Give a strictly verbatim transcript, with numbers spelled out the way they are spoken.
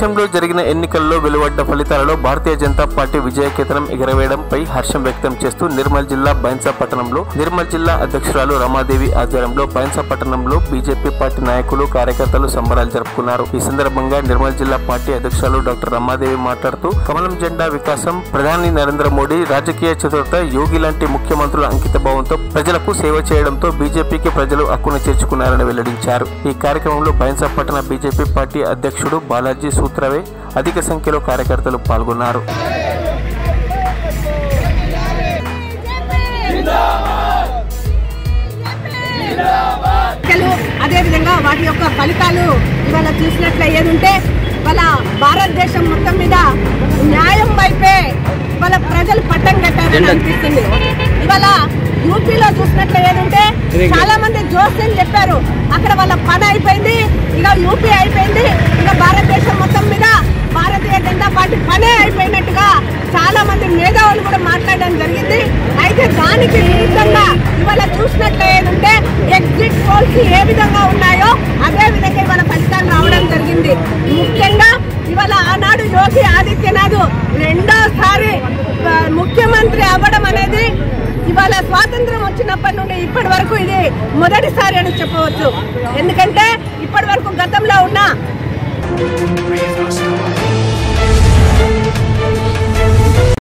దేశంలో జరిగిన ఎన్నికల్లో వెలువడ్డ ఫలితాలలో భారతీయ జనతా పార్టీ విజయకేతనం ఎగరవేయడంపై హర్షం వ్యక్తం చేస్తూ నిర్మల్ జిల్లా బైన్సా పట్టణంలో నిర్మల్ జిల్లా అధ్యక్షురాలు రమాదేవి ఆధ్వర్యంలో బైన్సా పట్టణంలో బీజేపీ పార్టీ నాయకులు కార్యకర్తలు సంబరాలు జరుపుకున్నారు। ఈ సందర్భంగా నిర్మల్ జిల్లా పార్టీ అధ్యక్షురాలు డాక్టర్ రమాదేవి మాట్లాడుతూ కమలం జెండా వికాసం, ప్రధాని నరేంద్ర మోడీ రాజకీయ చతురత, యోగి లాంటి ముఖ్యమంత్రుల అంకిత భావంతో ప్రజలకు సేవ చేయడంతో బీజేపీకి ప్రజలు హక్కును చేర్చుకున్నారని వెల్లడించారు। ఈ కార్యక్రమంలో బైన్సా పట్టణ బీజేపీ పార్టీ అధ్యక్షుడు బాలాజీ సూత్రవే అధిక సంఖ్యలో కార్యకర్తలు పాల్గొన్నారు। అదే విధంగా వాటి యొక్క ఫలితాలు ఇవాళ చూసినట్లే ఏదుంటే వాళ్ళ భారతదేశం మొత్తం మీద న్యాయం వైపే వాళ్ళ ప్రజలు పట్టం కట్టారని అనిపిస్తుంది। ఇవాళ యూపీలో చూసినట్లే ఏదంటే చాలా మంది జోస్యం చెప్పారు, అక్కడ వాళ్ళ పని అయిపోయింది, ఇక యూపీ అయిపోయింది, ఇక భారతదేశం మొత్తం మీద భారతీయ జనతా పార్టీ పనే అయిపోయినట్టుగా చాలా మంది మేధావులు కూడా మాట్లాడడం జరిగింది। అయితే దానికి విరుద్ధంగా ఇవాళ చూసినట్లే ఏదంటే ఎగ్జిట్ పోల్స్ ఏ విధంగా ఉన్నాయో అదే విధంగా ఇవాళ ఫలితాలు రావడం జరిగింది। ముఖ్యంగా ఇవాళ ఆనాడు యోగి ఆదిత్యనాథ్ రెండోసారి ముఖ్యమంత్రి అవ్వడం అనేది ఇవాళ స్వాతంత్రం వచ్చినప్పటి నుండి ఇప్పటి వరకు ఇది మొదటిసారి అని చెప్పవచ్చు। ఎందుకంటే ఇప్పటి వరకు గతంలో ఉన్న